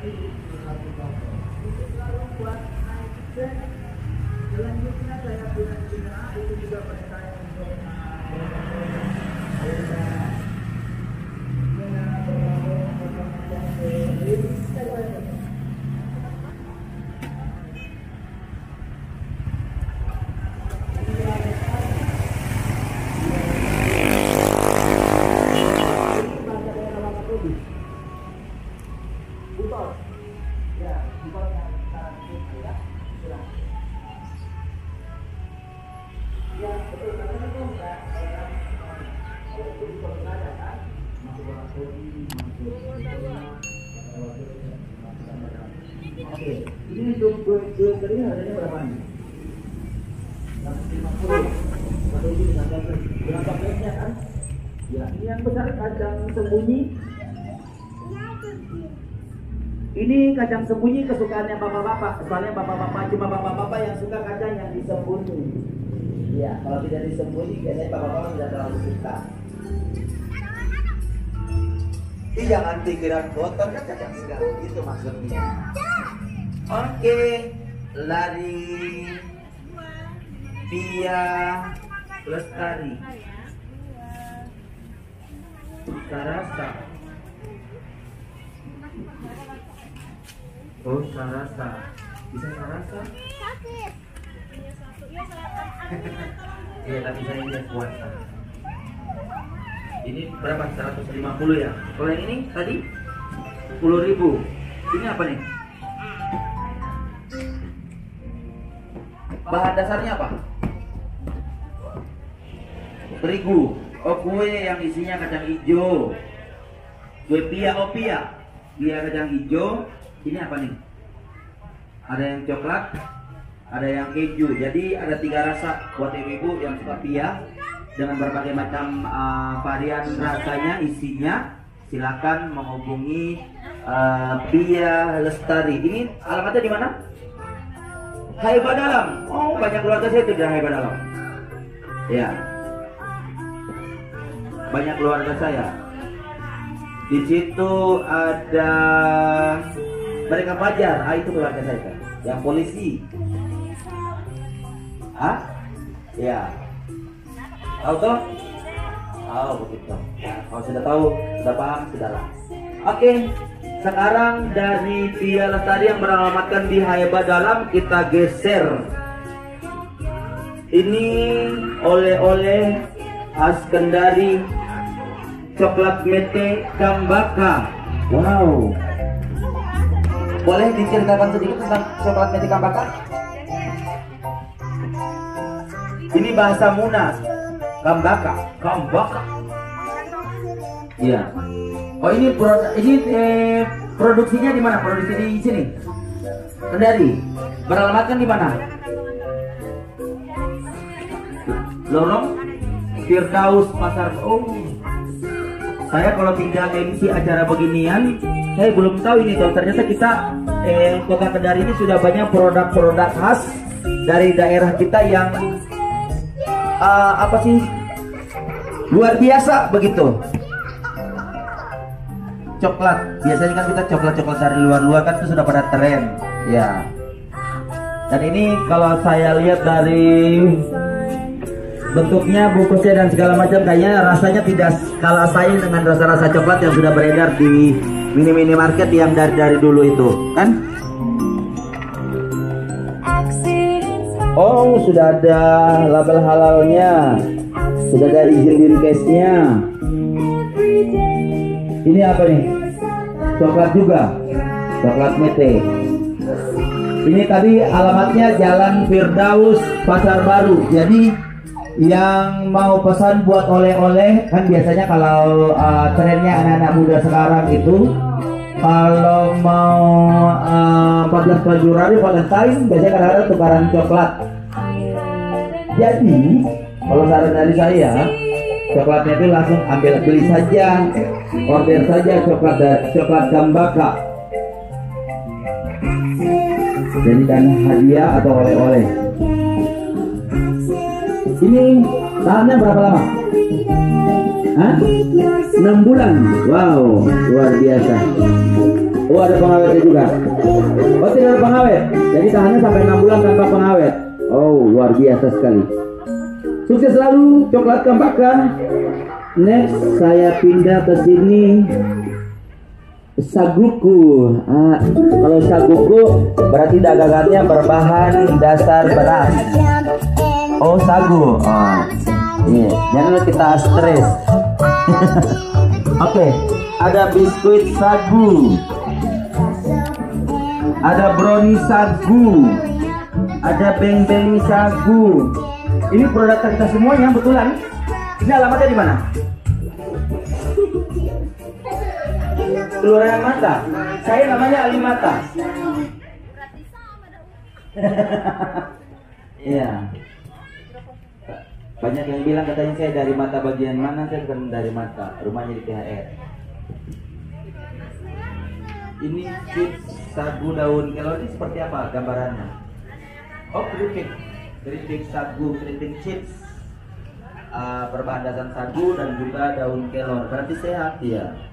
Selanjutnya saya punya itu juga mereka yang untuk Oke, ini untuk kue kering harganya berapa nih? 150. Kalau ini berapa plate-nya kan? Ya, ini yang besar kacang sembunyi. Ini kacang sembunyi kesukaannya bapak-bapak. Soalnya bapak-bapak cuma bapak-bapak yang suka kacang yang disembunyi. Ya, kalau tidak disembunyi biasanya bapak-bapak tidak terlalu suka. Ini jangan pikiran kotor kan kacang segala itu maksudnya. Oke, Lari Pia Lestari Sarasa. Oh, Sarasa. Bisa Sarasa? Sakit. Iya, tapi saya lihat puasa. Ini berapa? 150 ya? Kalau yang ini tadi 10.000. Ini apa nih? Bahan dasarnya apa? Terigu. Oh, kue yang isinya kacang hijau. Kue pia, oh pia. Pia kacang hijau. Ini apa nih? Ada yang coklat, ada yang keju. Jadi ada 3 rasa buat ibu-ibu yang suka pia dengan berbagai macam varian rasanya, isinya. Silakan menghubungi Pia Lestari. Ini alamatnya di mana? Haibah Dalam. Oh, banyak keluarga saya itu di Haibah Dalam. Ya, banyak keluarga saya. Di situ ada mereka Fajar. Itu keluarga saya kan. Yang polisi. Hah? Ya. Tahu toh? Oh, begitu. Ya, kalau sudah tahu, sudah paham, sudahlah. Oke. Sekarang dari Pia Lestari yang beralamatkan di Haibah Dalam kita geser. Ini oleh-oleh khas Kendari, coklat mete Kambaka. Wow. Boleh diceritakan sedikit tentang coklat mete Kambaka? Ini bahasa Muna. Kambaka. Iya. Oh, ini produksinya di mana? Produksi di sini. Kendari. Beralamatkan di mana? Lorong Firdaus Pasar. Oh. Saya kalau tinggal MC acara beginian, saya belum tahu ini kalau ternyata kita Kota Kendari ini sudah banyak produk-produk khas dari daerah kita yang apa sih? Luar biasa begitu. Coklat, biasanya kan kita coklat-coklat dari luar-luar kan itu sudah pada tren, ya. Dan ini kalau saya lihat dari bentuknya, bungkusnya dan segala macam, kayaknya rasanya tidak kalah saing dengan rasa-rasa coklat yang sudah beredar di mini-mini market yang dari dulu itu, kan? Oh, sudah ada label halalnya, sudah ada izin dirikesnya. Ini apa nih? Coklat juga, coklat mete. Ini tadi alamatnya Jalan Firdaus Pasar Baru. Jadi yang mau pesan buat oleh-oleh, kan biasanya kalau trennya anak-anak muda sekarang itu kalau mau 14 Februari Valentine biasanya kadang-kadang tukaran coklat. Jadi kalau saran dari saya, coklatnya itu langsung beli saja, order saja coklat Kambaka. Jadikan hadiah atau oleh-oleh. Ini tahannya berapa lama? Hah? 6 bulan. Wow, luar biasa. Oh, ada pengawetnya juga. Oh, tidak ada pengawet. Jadi tahannya sampai 6 bulan tanpa pengawet. Oh, luar biasa sekali. Sukses selalu coklat Kembaka. Next saya pindah ke sini. Saguku. Kalau saguku berarti dagangannya berbahan dasar beras. Oh, sagu. Iya, jangan kita stres. Oke, ada biskuit sagu. Ada brownie sagu. Ada beng-beng sagu. Ini produk kita semuanya, betulan. Ini alamatnya di mana? Kelurahan Mata. Saya namanya Ali Mata. Iya. Banyak yang bilang katanya saya dari Mata bagian mana, saya bukan dari Mata. Rumahnya di THR. Ini chips sagu daun kelor ini seperti apa gambarannya? Oh, keripik sagu, keripik chips berbahan dasar sagu dan juga daun kelor. Berarti sehat ya.